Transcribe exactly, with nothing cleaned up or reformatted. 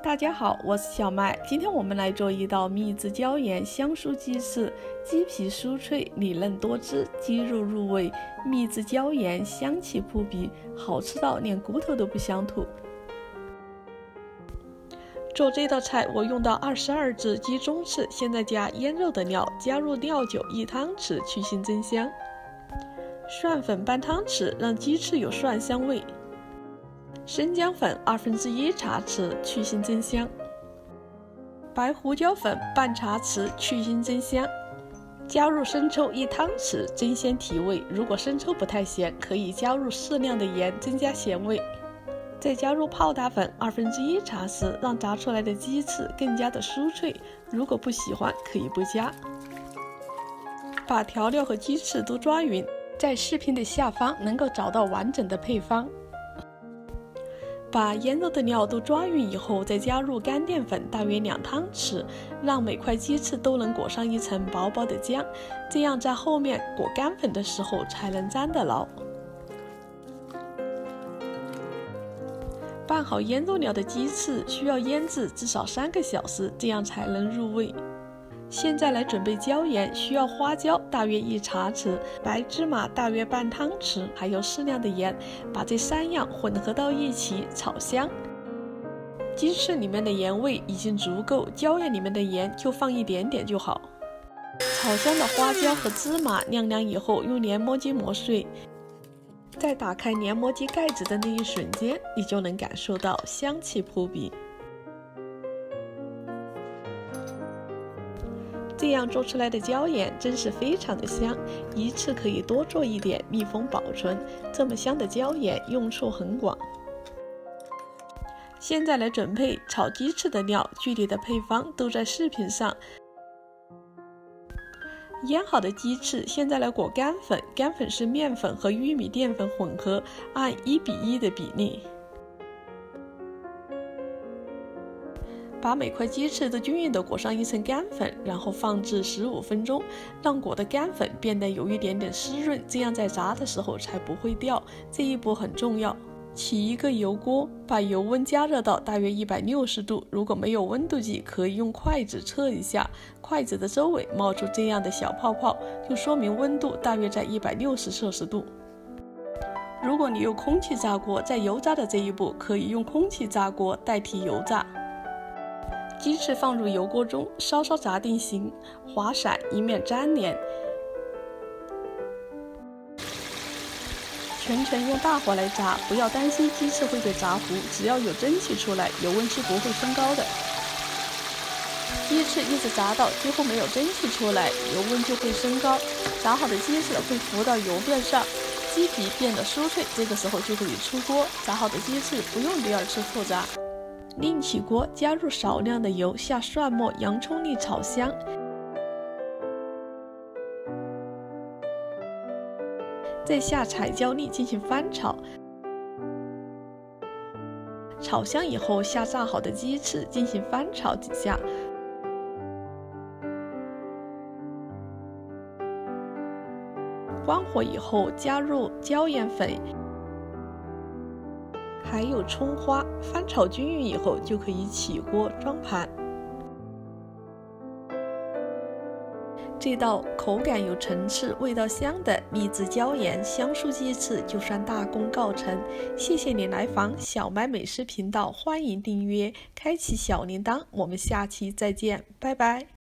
大家好，我是小麦。今天我们来做一道秘制椒盐香酥鸡翅，鸡皮酥脆，里嫩多汁，鸡肉入味，秘制椒盐香气扑鼻，好吃到连骨头都不想吐。做这道菜我用到二十二只鸡中翅，现在加腌肉的料，加入料酒一汤匙去腥增香，蒜粉半汤匙让鸡翅有蒜香味。生姜粉二分之一茶匙去腥增香，白胡椒粉半茶匙去腥增香，加入生抽一汤匙增鲜提味，如果生抽不太咸，可以加入适量的盐增加咸味。再加入泡打粉二分之一茶匙，让炸出来的鸡翅更加的酥脆，如果不喜欢可以不加。把调料和鸡翅都抓匀，在视频的下方能够找到完整的配方。把腌肉的料都抓匀以后，再加入干淀粉大约两汤匙，让每块鸡翅都能裹上一层薄薄的浆，这样在后面裹干粉的时候才能粘得牢。拌好腌肉料的鸡翅需要腌制至少三个小时，这样才能入味。现在来准备椒盐，需要花椒大约一茶匙，白芝麻大约半汤匙，还有适量的盐，把这三样混合到一起炒香。鸡翅里面的盐味已经足够，椒盐里面的盐就放一点点就好。炒香的花椒和芝麻晾凉以后，用研磨机磨碎。在打开研磨机盖子的那一瞬间，你就能感受到香气扑鼻。这样做出来的椒盐真是非常的香，一次可以多做一点密封保存，这么香的椒盐用处很广。现在来准备炒鸡翅的料，具体的配方都在视频上。腌好的鸡翅现在来裹干粉，干粉是面粉和玉米淀粉混合，按一比一的比例。把每块鸡翅都均匀地裹上一层干粉，然后放置十五分钟，让裹的干粉变得有一点点湿润，这样在炸的时候才不会掉，这一步很重要。起一个油锅，把油温加热到大约一百六十度，如果没有温度计，可以用筷子测一下，筷子的周围冒出这样的小泡泡，就说明温度大约在一百六十摄氏度。如果你有空气炸锅，在油炸的这一步可以用空气炸锅代替油炸。鸡翅放入油锅中，稍稍炸定型，滑散，以免粘连。全程用大火来炸，不要担心鸡翅会被炸糊，只要有蒸汽出来，油温是不会升高的。鸡翅一直炸到几乎没有蒸汽出来，油温就会升高，炸好的鸡翅会浮到油面上，鸡皮变得酥脆，这个时候就可以出锅。炸好的鸡翅不用第二次复炸。另起锅，加入少量的油，下蒜末、洋葱粒炒香。再下彩椒粒进行翻炒。炒香以后，下炸好的鸡翅进行翻炒几下。关火以后，加入椒盐粉。还有葱花，翻炒均匀以后就可以起锅装盘。这道口感有层次、味道香的秘制椒盐香酥鸡翅就算大功告成。谢谢你来访小麦美食频道，欢迎订阅，开启小铃铛，我们下期再见，拜拜。